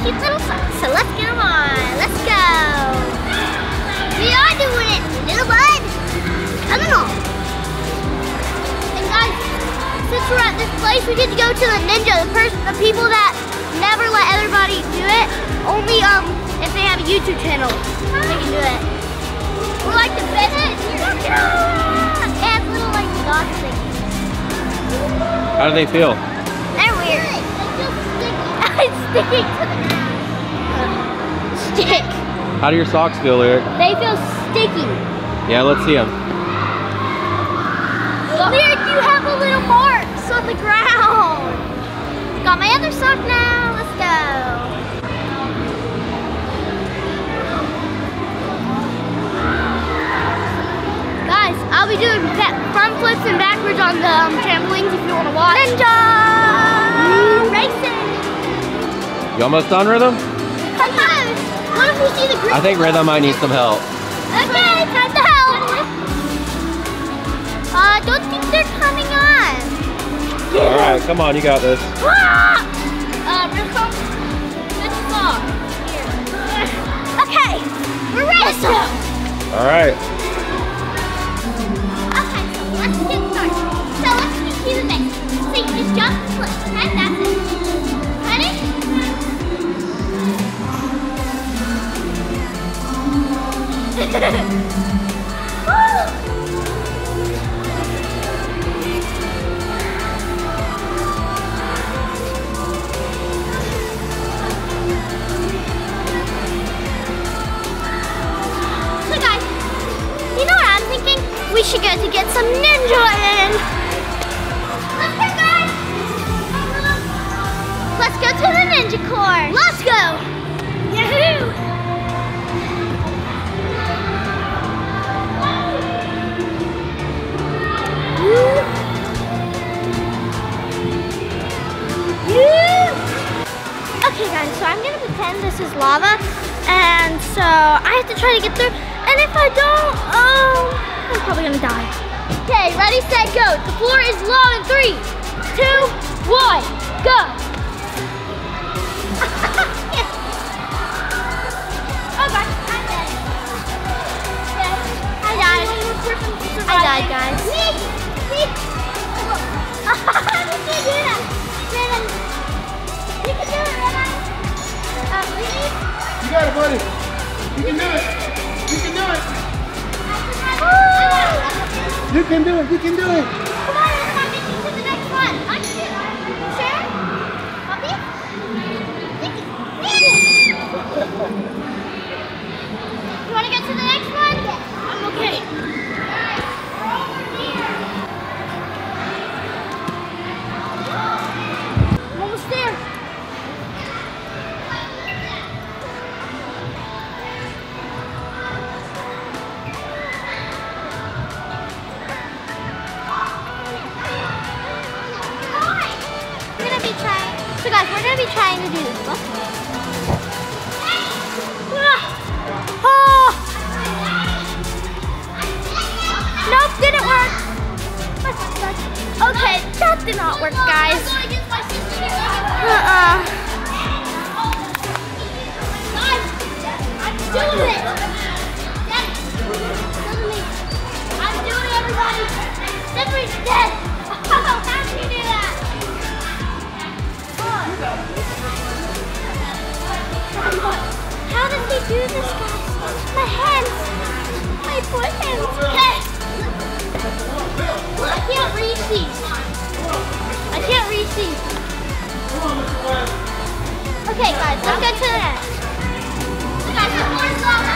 cute little socks. So let's get them on. Let's go. We are doing it, little bud. Coming on. And guys, since we're at this place, we get to go to the ninja, the people that never let everybody do it. Only if they have a YouTube channel, they can do it. We like to fit it. It has little like dog things. How do they feel? They're weird. It's sticking to the stick. How do your socks feel, Eric? They feel sticky. Yeah, let's see them. Lyric, you have a little marks on the ground. Got my other sock now. Let's go. Guys, I'll be doing front flips and backwards on the trampolines if you want to watch. Ninja racing. You almost done, Rhythm? Almost. What if we see the green? I think Rhythm might need some help. Okay, time to help. I don't think they're coming on. All right, come on, you got this. Real quick. This ball. Okay, we're ready. Let's go. All right. Okay, so let's get started. So let's just do the basics. So you just jump and flip. Okay, that's it. Ready? So guys, you know what I'm thinking? We should go to get some ninja in. Let's go, guys. Let's go to the ninja course. Let's go. Yahoo! Okay guys, so I'm gonna pretend this is lava, and so I have to try to get through, and if I don't, I'm probably gonna die. Okay, ready, set, go. The floor is low in 3, 2, 1, go. Oh gosh, I'm dead. Okay, I died. I died, guys. You can do that. You can do it, Renan. You got it, buddy. You can do it. You can do it. You can do it. You can do it. Come on, let's not get you to the next one. I can do it. Sure? Help me? You want to get to the next one? Yes. I'm okay. Guys, we're over here. I'm almost there. So guys, we're gonna be trying to do this. Look. Oh. Nope, didn't work. Okay, that did not work, guys. I'm doing it. I'm doing it, everybody. Everybody's dead. How did you do that? How did they do this, guys? My hands! My poor hands! Okay! I can't reach these. I can't reach these. Okay, guys, let's go to the next. Guys, the floor is lava.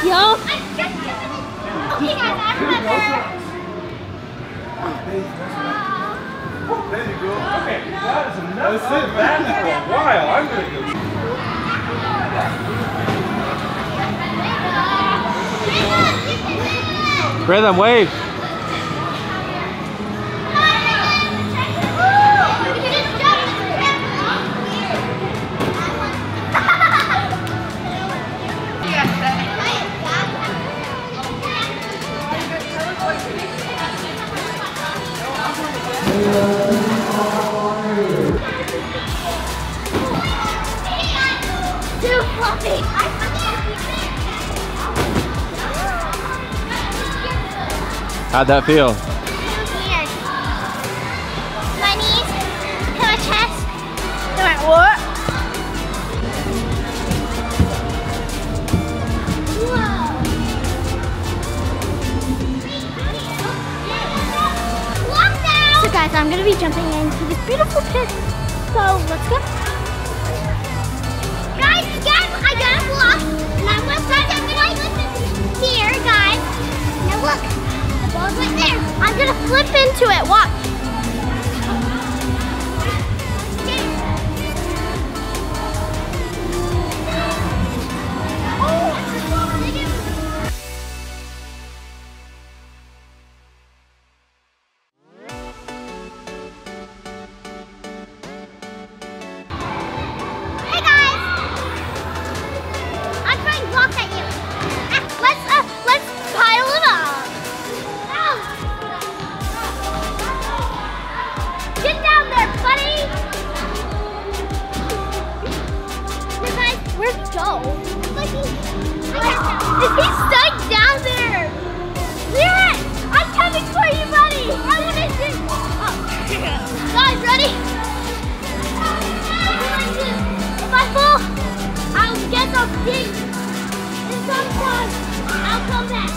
Yo. Okay, guys, I remember. There you go. Okay, that is enough. Let's sit back for a while. I'm going to go. Rhythm, wave. Too fluffy. How'd that feel? Weird. My knees, to my chest, they went what? So guys, I'm gonna be jumping into this beautiful pit. So let's go. Guys, again, I got a block, and I'm gonna start jumping like here, guys. Now look, the ball's right there. I'm gonna flip into it. Watch. Is he stuck down there? Lyric, I'm coming for you, buddy. I want to see. Oh. Guys, ready? If I fall, I'll get the thing. And sometimes I'll come back.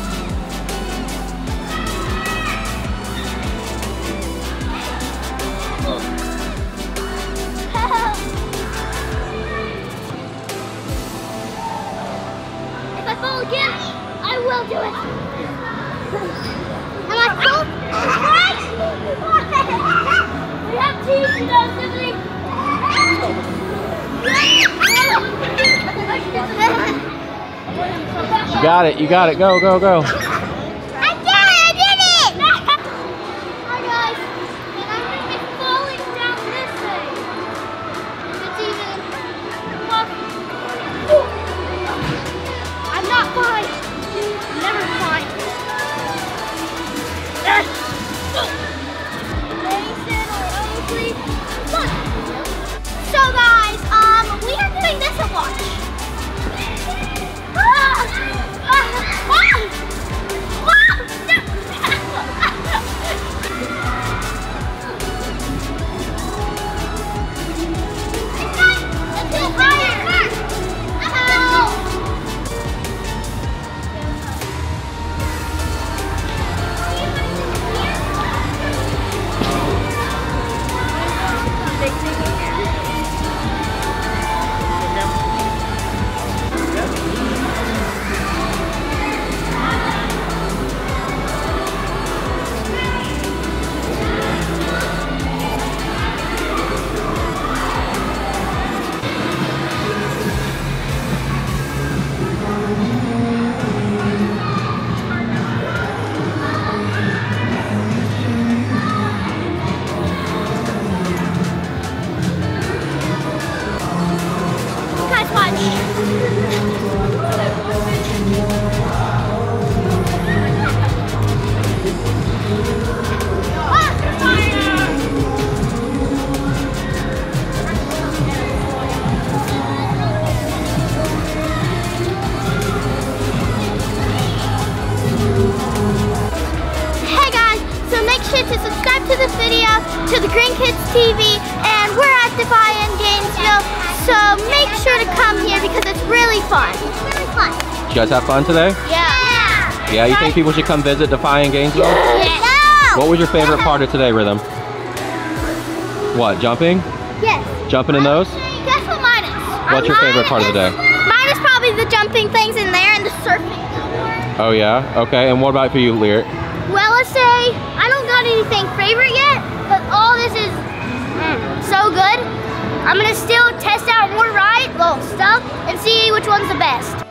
If I fall again, I will do it. Am I cool? We have teams, you know, Tiffany. You got it, you got it. Go, go, go. I did it! Hi guys, and I'm going to be falling down this way. It's even possible. I'm not fine. I'm never fine. So guys, we are doing this a watch. To subscribe to this video, to the Green Kids TV, and we're at Defy in Gainesville, so make sure to come here because it's really fun. It's really fun. Did you guys have fun today? Yeah. Yeah, you think people should come visit Defy in Gainesville? Yes. What was your favorite part of today, Rhythm? What, jumping? Yes. Jumping in those? Guess what mine is? What's your favorite part of the day? Mine is probably the jumping things in there and the surfing. Oh yeah? Okay, and what about for you, Lyric? Well, let's say I don't got anything favorite yet, but all this is so good. I'm gonna still test out more stuff and see which one's the best.